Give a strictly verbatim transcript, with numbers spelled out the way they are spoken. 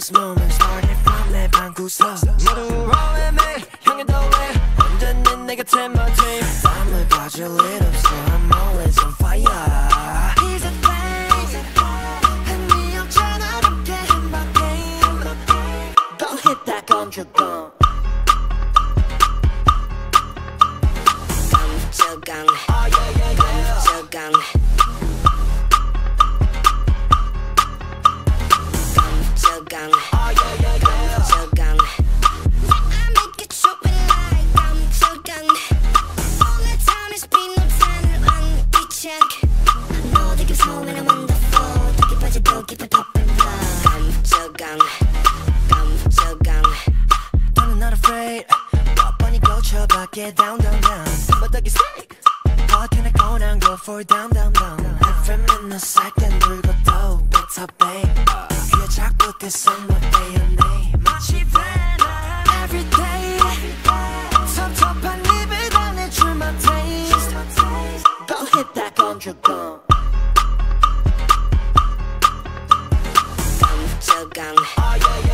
This moment started from 내 방구석 모두 rolling me 향해 더해 언제는 내 곁에 머지 땀을 빠질 일 없어 I'm always on fire He's a thing 흥미없잖아 롭게 행복해 Don't hit that 건조건 감초강 감초강 감초강 감초강 I make it choppy like 감초강 All the time is been no time on the check 너 되게 처음엔 I'm wonderful 되게 빠져도 깊은 top and blood 감초강 감초강 너는 not afraid 몇 번이 고쳐봐 get down down down but the straight how can I go down go for down down down every minute second 불고 또 better babe 귀에 자꾸 떼서 못 떼어내 마치 venom every day 섭섭한 입을 달래줄 my taste Don't hit that 건조건 감초강